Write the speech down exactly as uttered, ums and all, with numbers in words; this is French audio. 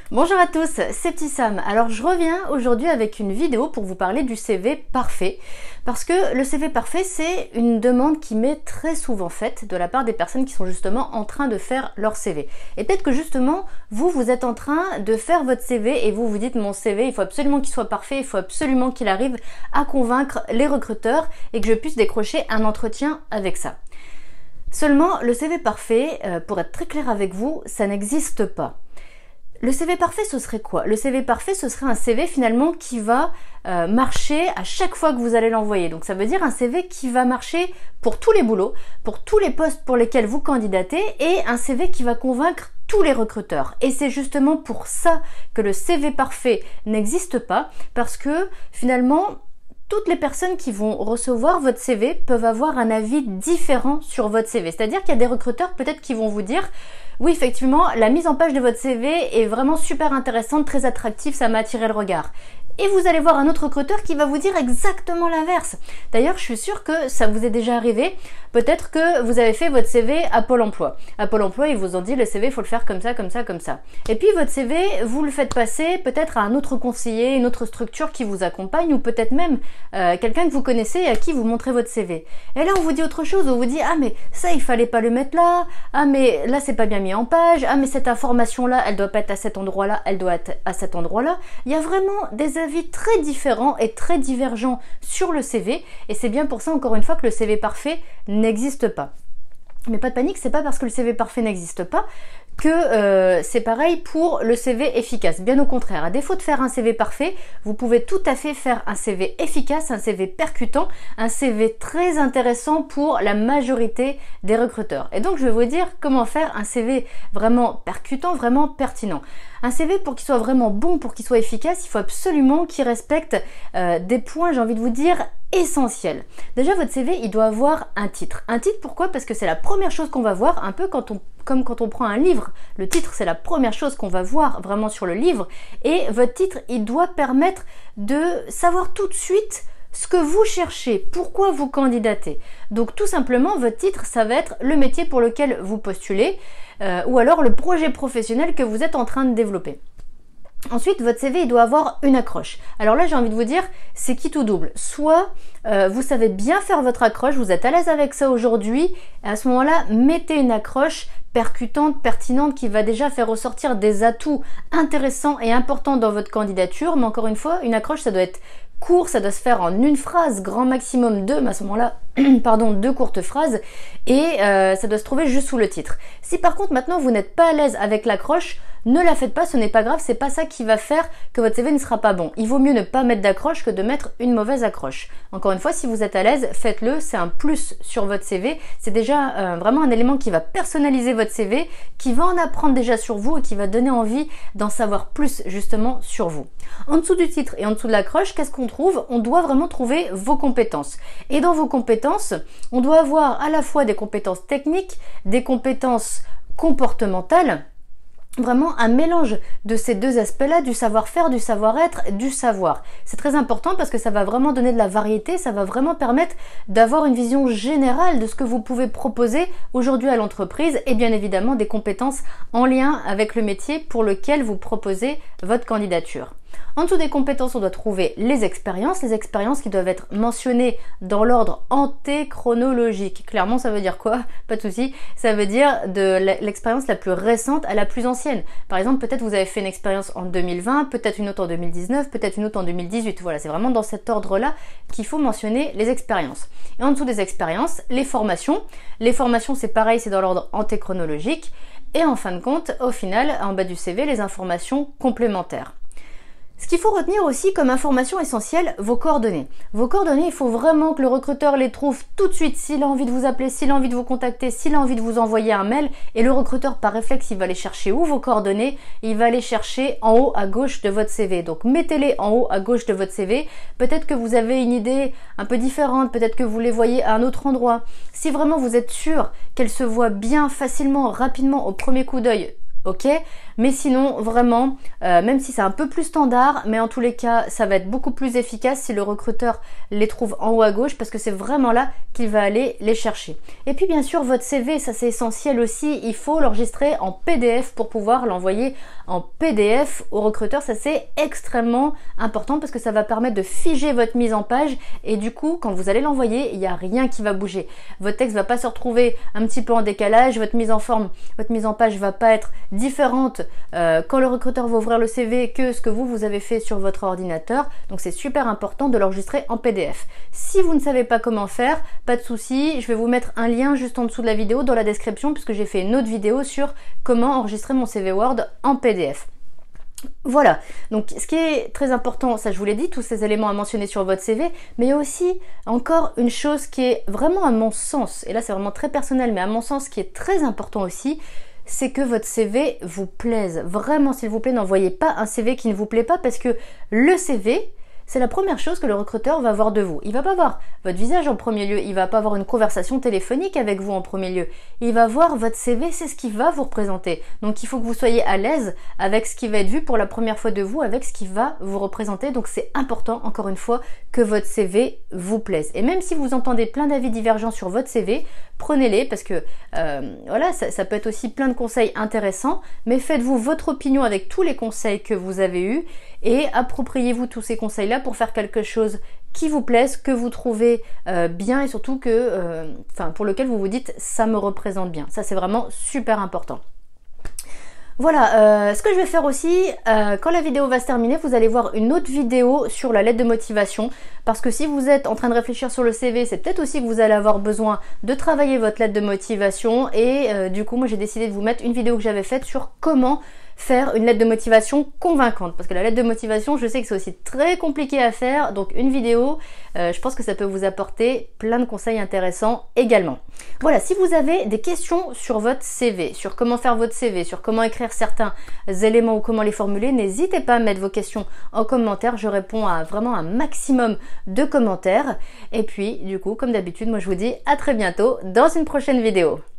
Bonjour à tous, c'est Petit Sam. Alors je reviens aujourd'hui avec une vidéo pour vous parler du C V parfait. Parce que le C V parfait, c'est une demande qui m'est très souvent faite de la part des personnes qui sont justement en train de faire leur C V. Et peut-être que justement, vous, vous êtes en train de faire votre C V et vous vous dites mon C V, il faut absolument qu'il soit parfait, il faut absolument qu'il arrive à convaincre les recruteurs et que je puisse décrocher un entretien avec ça. Seulement, le C V parfait, euh, pour être très clair avec vous, ça n'existe pas. Le C V parfait, ce serait quoi? Le C V parfait, ce serait un C V finalement qui va euh, marcher à chaque fois que vous allez l'envoyer. Donc ça veut dire un C V qui va marcher pour tous les boulots, pour tous les postes pour lesquels vous candidatez et un C V qui va convaincre tous les recruteurs. Et c'est justement pour ça que le C V parfait n'existe pas, parce que finalement, toutes les personnes qui vont recevoir votre C V peuvent avoir un avis différent sur votre C V. C'est-à-dire qu'il y a des recruteurs peut-être qui vont vous dire oui, effectivement, la mise en page de votre C V est vraiment super intéressante, très attractive, ça m'a attiré le regard. Et vous allez voir un autre recruteur qui va vous dire exactement l'inverse. D'ailleurs, je suis sûre que ça vous est déjà arrivé. Peut-être que vous avez fait votre C V à Pôle emploi. À Pôle emploi, ils vous ont dit le C V, il faut le faire comme ça, comme ça, comme ça. Et puis votre C V, vous le faites passer peut-être à un autre conseiller, une autre structure qui vous accompagne, ou peut-être même euh, quelqu'un que vous connaissez et à qui vous montrez votre C V. Et là, on vous dit autre chose, on vous dit ah mais ça, il fallait pas le mettre là, ah mais là, c'est pas bien mis en page, ah mais cette information-là, elle doit pas être à cet endroit-là, elle doit être à cet endroit-là. Il y a vraiment des avis très différents et très divergents sur le C V, et c'est bien pour ça, encore une fois, que le C V parfait n'existe pas. Mais pas de panique, c'est pas parce que le C V parfait n'existe pas que euh, c'est pareil pour le C V efficace. Bien au contraire, à défaut de faire un C V parfait, vous pouvez tout à fait faire un C V efficace, un C V percutant, un C V très intéressant pour la majorité des recruteurs. Et donc je vais vous dire comment faire un C V vraiment percutant, vraiment pertinent. Un C V, pour qu'il soit vraiment bon, pour qu'il soit efficace, il faut absolument qu'il respecte euh, des points, j'ai envie de vous dire, essentiels. Déjà, votre C V, il doit avoir un titre. Un titre, pourquoi? Parce que c'est la première chose qu'on va voir, un peu quand on, comme quand on prend un livre. Le titre, c'est la première chose qu'on va voir vraiment sur le livre. Et votre titre, il doit permettre de savoir tout de suite ce que vous cherchez, pourquoi vous candidatez. Donc tout simplement, votre titre, ça va être le métier pour lequel vous postulez, euh, ou alors le projet professionnel que vous êtes en train de développer. Ensuite, votre C V, il doit avoir une accroche. Alors là, j'ai envie de vous dire, c'est qui tout double. Soit euh, vous savez bien faire votre accroche, vous êtes à l'aise avec ça aujourd'hui, et à ce moment-là, mettez une accroche percutante, pertinente, qui va déjà faire ressortir des atouts intéressants et importants dans votre candidature. Mais encore une fois, une accroche, ça doit être court, ça doit se faire en une phrase, grand maximum deux, mais à ce moment-là, pardon, deux courtes phrases, et euh, ça doit se trouver juste sous le titre. Si par contre maintenant vous n'êtes pas à l'aise avec l'accroche, ne la faites pas, ce n'est pas grave, c'est pas ça qui va faire que votre C V ne sera pas bon. Il vaut mieux ne pas mettre d'accroche que de mettre une mauvaise accroche. Encore une fois, si vous êtes à l'aise, faites-le, c'est un plus sur votre C V, c'est déjà euh, vraiment un élément qui va personnaliser votre C V, qui va en apprendre déjà sur vous et qui va donner envie d'en savoir plus justement sur vous. En dessous du titre et en dessous de l'accroche, qu'est-ce qu'on trouve? On doit vraiment trouver vos compétences. Et dans vos compétences, on doit avoir à la fois des compétences techniques, des compétences comportementales, vraiment un mélange de ces deux aspects-là, du savoir-faire, du savoir-être, du savoir. C'est très important parce que ça va vraiment donner de la variété, ça va vraiment permettre d'avoir une vision générale de ce que vous pouvez proposer aujourd'hui à l'entreprise, et bien évidemment des compétences en lien avec le métier pour lequel vous proposez votre candidature. En dessous des compétences, on doit trouver les expériences, les expériences qui doivent être mentionnées dans l'ordre antéchronologique. Clairement, ça veut dire quoi? Pas de souci. Ça veut dire de l'expérience la plus récente à la plus ancienne. Par exemple, peut-être vous avez fait une expérience en deux mille vingt, peut-être une autre en deux mille dix-neuf, peut-être une autre en deux mille dix-huit. Voilà, c'est vraiment dans cet ordre-là qu'il faut mentionner les expériences. Et en dessous des expériences, les formations. Les formations, c'est pareil, c'est dans l'ordre antéchronologique. Et en fin de compte, au final, en bas du C V, les informations complémentaires. Ce qu'il faut retenir aussi comme information essentielle, vos coordonnées. Vos coordonnées, il faut vraiment que le recruteur les trouve tout de suite. S'il a envie de vous appeler, s'il a envie de vous contacter, s'il a envie de vous envoyer un mail, et le recruteur par réflexe, il va aller chercher où vos coordonnées? Il va aller chercher en haut à gauche de votre C V. Donc mettez-les en haut à gauche de votre C V. Peut-être que vous avez une idée un peu différente, peut-être que vous les voyez à un autre endroit. Si vraiment vous êtes sûr qu'elles se voient bien, facilement, rapidement, au premier coup d'œil ok, mais sinon vraiment, euh, même si c'est un peu plus standard, mais en tous les cas, ça va être beaucoup plus efficace si le recruteur les trouve en haut à gauche, parce que c'est vraiment là qu'il va aller les chercher. Et puis bien sûr, votre C V, ça c'est essentiel aussi, il faut l'enregistrer en P D F pour pouvoir l'envoyer en P D F au recruteur. Ça c'est extrêmement important parce que ça va permettre de figer votre mise en page, et du coup, quand vous allez l'envoyer, il n'y a rien qui va bouger. Votre texte va pas se retrouver un petit peu en décalage, votre mise en forme, votre mise en page va pas être différente euh, quand le recruteur va ouvrir le C V que ce que vous, vous avez fait sur votre ordinateur. Donc c'est super important de l'enregistrer en P D F. Si vous ne savez pas comment faire, pas de souci, je vais vous mettre un lien juste en dessous de la vidéo dans la description, puisque j'ai fait une autre vidéo sur comment enregistrer mon C V Word en P D F. Voilà, donc ce qui est très important, ça je vous l'ai dit, tous ces éléments à mentionner sur votre C V, mais il y a aussi encore une chose qui est vraiment à mon sens, et là c'est vraiment très personnel, mais à mon sens qui est très important aussi, c'est que votre C V vous plaise. Vraiment, s'il vous plaît, n'envoyez pas un C V qui ne vous plaît pas, parce que le C V, c'est la première chose que le recruteur va voir de vous. Il va pas voir votre visage en premier lieu, il va pas avoir une conversation téléphonique avec vous en premier lieu. Il va voir votre C V, c'est ce qui va vous représenter. Donc il faut que vous soyez à l'aise avec ce qui va être vu pour la première fois de vous, avec ce qui va vous représenter. Donc c'est important, encore une fois, que votre C V vous plaise. Et même si vous entendez plein d'avis divergents sur votre C V, prenez-les, parce que euh, voilà, ça, ça peut être aussi plein de conseils intéressants, mais faites-vous votre opinion avec tous les conseils que vous avez eus et appropriez-vous tous ces conseils-là pour faire quelque chose qui vous plaise, que vous trouvez euh, bien, et surtout que, euh, enfin, pour lequel vous vous dites ça me représente bien. Ça c'est vraiment super important. Voilà, euh, ce que je vais faire aussi, euh, quand la vidéo va se terminer, vous allez voir une autre vidéo sur la lettre de motivation, parce que si vous êtes en train de réfléchir sur le C V, c'est peut-être aussi que vous allez avoir besoin de travailler votre lettre de motivation, et euh, du coup moi j'ai décidé de vous mettre une vidéo que j'avais faite sur comment faire une lettre de motivation convaincante, parce que la lettre de motivation, je sais que c'est aussi très compliqué à faire, donc une vidéo, euh, je pense que ça peut vous apporter plein de conseils intéressants également. Voilà, si vous avez des questions sur votre C V, sur comment faire votre C V, sur comment écrire certains éléments ou comment les formuler, n'hésitez pas à mettre vos questions en commentaire, je réponds à vraiment un maximum de commentaires. Et puis, du coup, comme d'habitude, moi je vous dis à très bientôt dans une prochaine vidéo.